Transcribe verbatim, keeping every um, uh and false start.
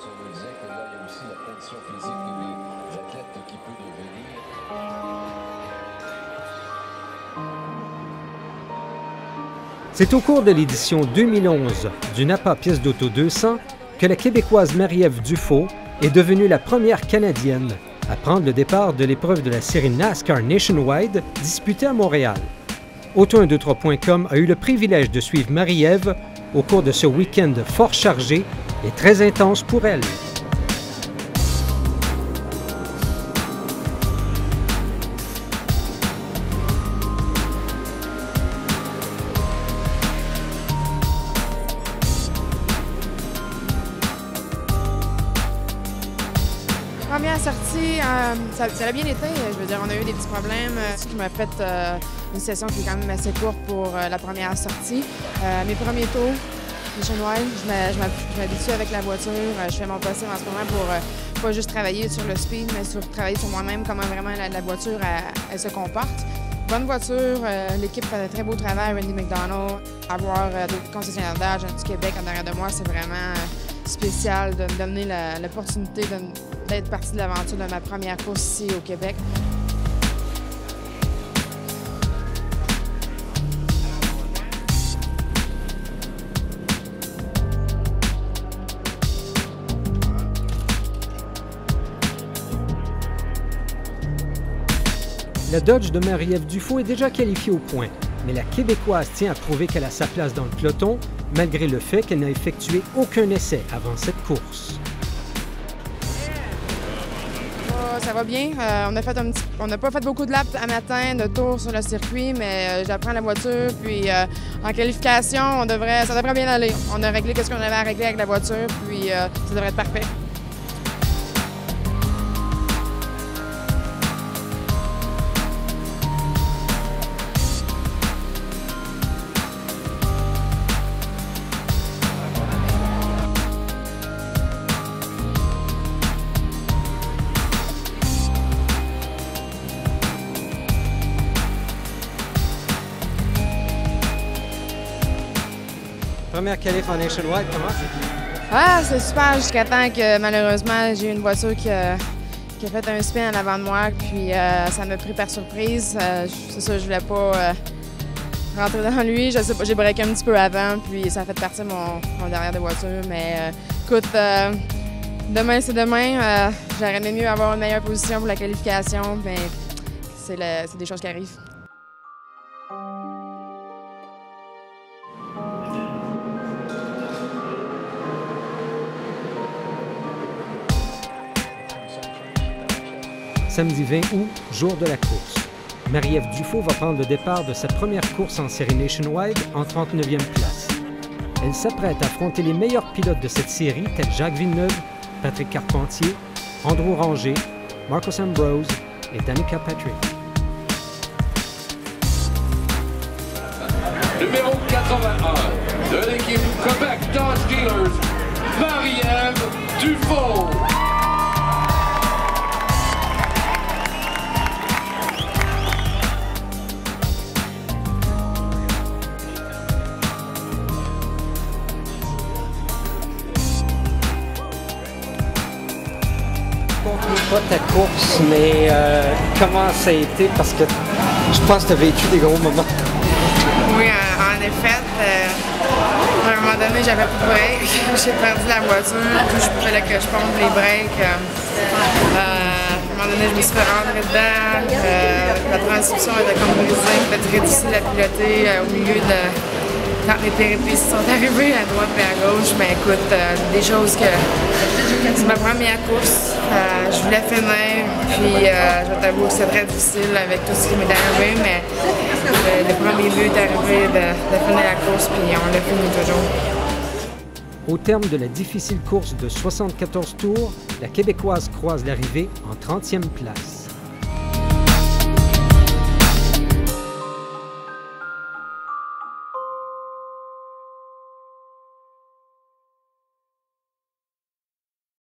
On nous disait que là, il y a aussi la condition physique des athlètes qui peut devenir. C'est au cours de l'édition deux mille onze du Napa Pièce d'Auto deux cents que la Québécoise Marie-Ève Dufault est devenue la première Canadienne à prendre le départ de l'épreuve de la série NASCAR Nationwide disputée à Montréal. Auto un deux trois point com a eu le privilège de suivre Marie-Ève au cours de ce week-end fort chargé et très intense pour elle. Première sortie, euh, ça, ça a bien été. Je veux dire, on a eu des petits problèmes, euh, ce qui m'a fait euh, une session qui est quand même assez courte pour euh, la première sortie. Euh, mes premiers tours, Nationwide, je m'habitue avec la voiture. Euh, je fais mon possible en ce moment pour euh, pas juste travailler sur le speed, mais sur travailler sur moi-même, comment vraiment la, la voiture elle, elle se comporte. Bonne voiture, euh, l'équipe fait un très beau travail, Randy McDonald. Avoir euh, d'autres concessionnaires d'âge du Québec en arrière de moi, c'est vraiment euh, spécial de me donner l'opportunité d'être partie de l'aventure de ma première course ici au Québec. La Dodge de Marie-Ève Dufault est déjà qualifiée au point, mais la Québécoise tient à prouver qu'elle a sa place dans le peloton, malgré le fait qu'elle n'a effectué aucun essai avant cette course. Oh, ça va bien. Euh, on a fait un petit... on n'a pas fait beaucoup de laps à matin, de tours sur le circuit, mais euh, j'apprends la voiture. Puis euh, en qualification, on devrait... ça devrait bien aller. On a réglé ce qu'on avait à régler avec la voiture, puis euh, ça devrait être parfait. Première qualif en Nationwide, comment c'est? Ah, c'est super jusqu'à temps que malheureusement j'ai eu une voiture qui a, qui a fait un spin en avant de moi, puis euh, ça m'a pris par surprise. Euh, c'est ça, je voulais pas euh, rentrer dans lui. Je sais pas, j'ai breaké un petit peu avant, puis ça a fait partir mon, mon derrière de voiture. Mais euh, écoute, euh, demain c'est demain. Euh, J'aurais aimé mieux avoir une meilleure position pour la qualification, mais c'est le, des choses qui arrivent. Samedi vingt août, jour de la course. Marie-Ève Dufault va prendre le départ de sa première course en série Nationwide en trente-neuvième place. Elle s'apprête à affronter les meilleurs pilotes de cette série, tels Jacques Villeneuve, Patrick Carpentier, Andrew Ranger, Marcos Ambrose et Danica Patrick. Numéro quatre-vingt-un de l'équipe Québec Dodge Dealers, Marie-Ève Dufault. Pas ta course, mais euh, comment ça a été? Parce que je pense que tu as vécu des gros moments. Oui, en effet. Euh, à un moment donné, j'avais plus de break. J'ai perdu la voiture. Il fallait que je pompe les breaks. Euh, euh, à un moment donné, je me suis fait rentrer dedans. Euh, la transmission était comme brisée. C'était très difficile à piloter euh, au milieu de... quand les péripéties sont arrivées à droite et à gauche. Mais écoute, euh, des choses que... c'est ma première course. Euh, je voulais finir, puis euh, je t'avoue que c'est très difficile avec tout ce qui m'est arrivé, mais le, le premier but est arrivé de, de finir la course, puis on l'a fini toujours. Au terme de la difficile course de soixante-quatorze tours, la Québécoise croise l'arrivée en trentième place.